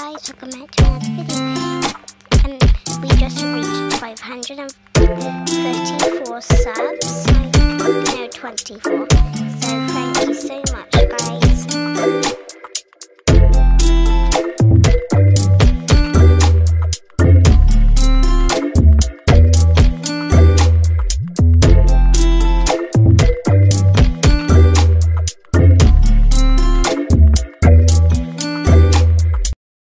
guys, welcome back to another video. We just reached 534 subs, no, 24, so thank you so much.